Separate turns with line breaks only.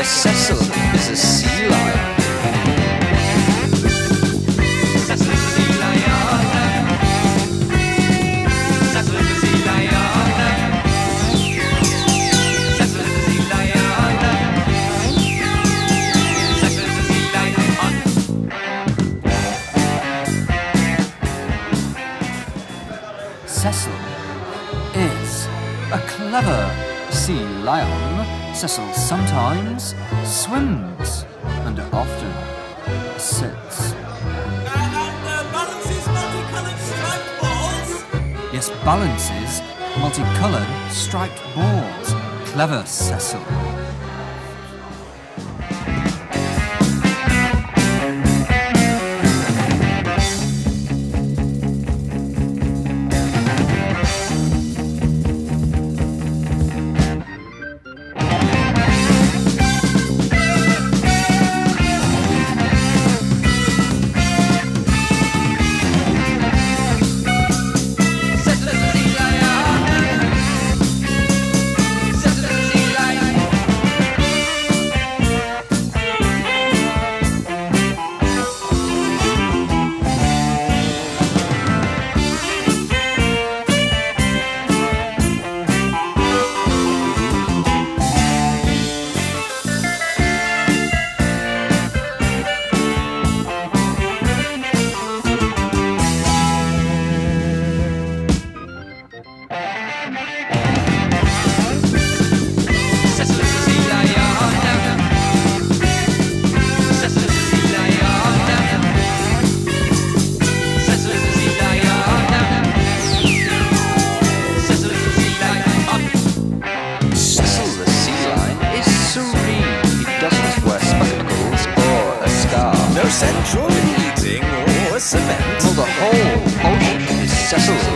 Cecil is a sea lion. Cecil is a sea lion. Cecil is a sea lion. Cecil is a sea lion. Cecil is a sea lion.
Cecil is a clever sea lion. Cecil sometimes swims and often sits.
Balances multicoloured striped balls.
Yes, balances multicoloured striped balls. Clever Cecil.
Central heating or cement.
Well, the whole ocean is Cecil's